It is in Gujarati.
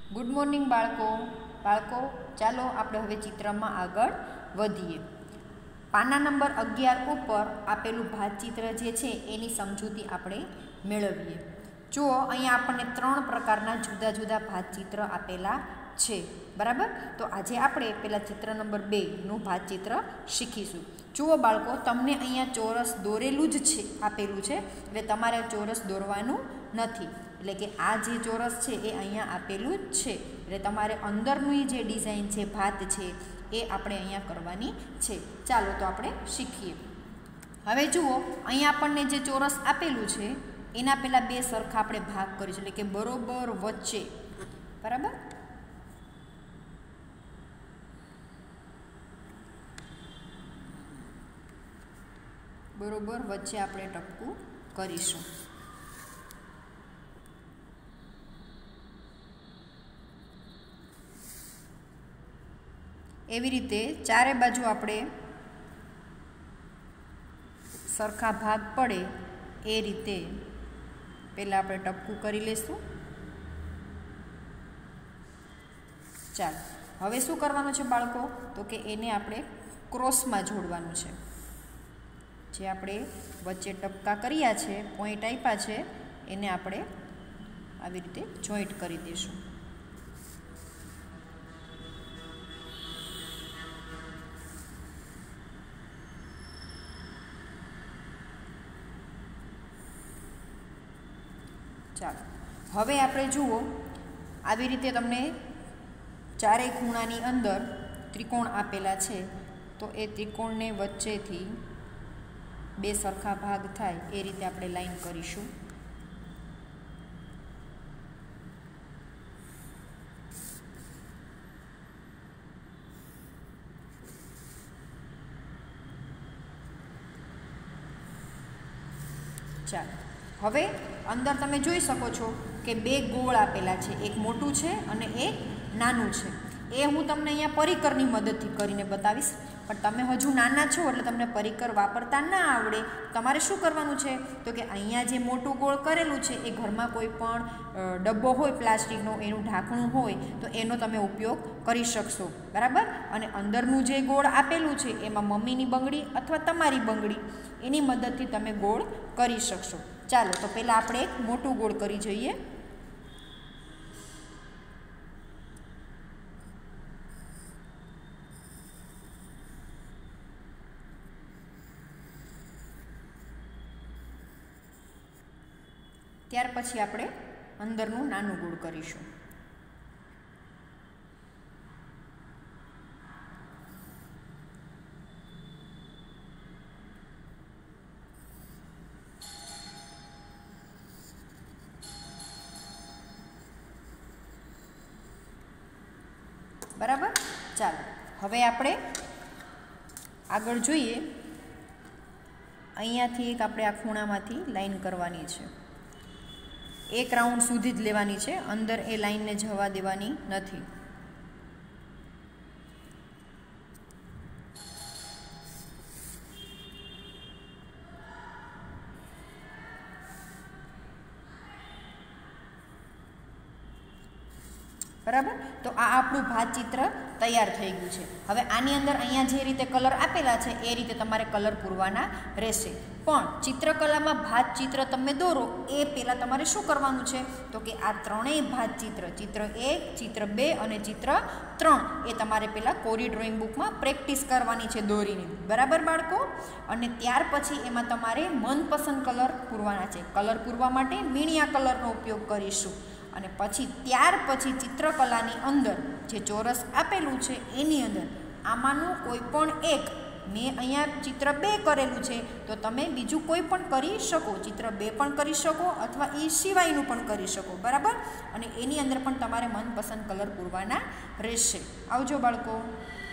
ગુડ મોર્નિંગ બાળકો ચાલો આપણે હવે ચિત્રમાં આગળ વધીએ। પાના નંબર 11 ઉપર આપેલું ભાતચિત્ર જે છે એની સમજૂતી આપણે મેળવીએ। જુઓ, અહીંયા આપણને 3 પ્રકારના જુદા જુદા ભાતચિત્ર આપેલા છે, બરાબર। તો આજે આપણે પેલા ચિત્ર નંબર 2નું ભાતચિત્ર શીખીશું। જુઓ બાળકો, તમને અહીંયા ચોરસ દોરેલું જ છે આપેલું છે, એટલે તમારે ચોરસ દોરવાનું નથી। એટલે કે આ જે ચોરસ છે એ અહીંયા આપેલું જ છે, એટલે તમારે અંદરની જે ડિઝાઇન છે, ભાત છે, એ આપણે અહીંયા કરવાની છે। ચાલો તો આપણે શીખીએ। હવે જુઓ, અહીંયા આપણને જે ચોરસ આપેલું છે એના પેલા 2 સરખા આપણે ભાગ કરીશું, એટલે કે બરોબર વચ્ચે, બરાબર। બરોબર વચ્ચે આપણે ટપકું કરીશું। એવી રીતે ચારે બાજુ આપણે સરખા ભાગ પડે એ રીતે પહેલાં આપણે ટપકું કરી લઈશું। ચાલો, હવે શું કરવાનું છે બાળકો, તો કે એને આપણે ક્રોસમાં જોડવાનું છે। જે આપણે વચ્ચે ટપકા કર્યા છે, પોઈન્ટ આપ્યા છે, એને આપણે આવી રીતે જોઈન્ટ કરી દઈશું। ચાલો, હવે આપણે જુઓ, આવી રીતે તમને ચારેય ખૂણાની અંદર ત્રિકોણ આપેલા છે, તો એ ત્રિકોણને વચ્ચેથી 2 સરખા ભાગ થાય એ રીતે આપણે લાઈન કરીશું। ચાલો, હવે અંદર તમે જોઈ શકો છો કે 2 ગોળ આપેલા છે, એક મોટું છે અને એક નાનું છે। એ હું તમને અહીંયા પરિકરની મદદથી કરીને બતાવીશ, પણ તમે હજુ નાના છો એટલે તમને પરિકર વાપરતા ના આવડે। તમારે શું કરવાનું છે, તો કે અહીંયા જે મોટું ગોળ કરેલું છે એ ઘરમાં કોઈ પણ ડબ્બો હોય પ્લાસ્ટિકનો, એનું ઢાંકણું હોય તો એનો તમે ઉપયોગ કરી શકશો, બરાબર। અને અંદરનું જે ગોળ આપેલું છે એમાં મમ્મીની બંગડી અથવા તમારી બંગડી, એની મદદથી તમે ગોળ કરી શકશો। ચાલો, તો પહેલાં આપણે એક મોટું ગોળ કરી જોઈએ। ત્યાર પછી આપણે અંદરનું નાનું ગોળ કરીશું। બરાબર। ચાલો, હવે આપણે આગળ જોઈએ। અહીંયાથી એક આપણે આ ખૂણામાંથી લાઈન કરવાની છે, 1 રાઉન્ડ સુધી જ લેવાની છે, અંદર એ લાઈનને જવા દેવાની નથી। બરાબર, તો આ આપણું ભાતચિત્ર તૈયાર થઈ ગયું છે। હવે આની અંદર અહીંયા જે રીતે કલર આપેલા છે એ રીતે તમારે કલર પૂરવાના રહેશે। પણ ચિત્રકલામાં ભાતચિત્ર તમે દોરો એ પહેલાં તમારે શું કરવાનું છે, તો કે આ ત્રણેય ભાતચિત્ર, ચિત્ર 1, ચિત્ર 2 અને ચિત્ર 3, એ તમારે પહેલાં કોરી ડ્રોઈંગ બુકમાં પ્રેક્ટિસ કરવાની છે દોરીને, બરાબર બાળકો। અને ત્યાર પછી એમાં તમારે મનપસંદ કલર પૂરવાના છે। કલર પૂરવા માટે મીણિયા કલરનો ઉપયોગ કરીશું। અને પછી ત્યાર પછી ચિત્રકલાની અંદર જે ચોરસ આપેલું છે એની અંદર આમાંનું કોઈ પણ એક, મેં અહીંયા ચિત્ર 2 કરેલું છે તો તમે બીજું કોઈ પણ કરી શકો, ચિત્ર 2 પણ કરી શકો અથવા એ સિવાયનું પણ કરી શકો, બરાબર। અને એની અંદર પણ તમારે મનપસંદ કલર પૂરવાના રહેશે। આવજો બાળકો।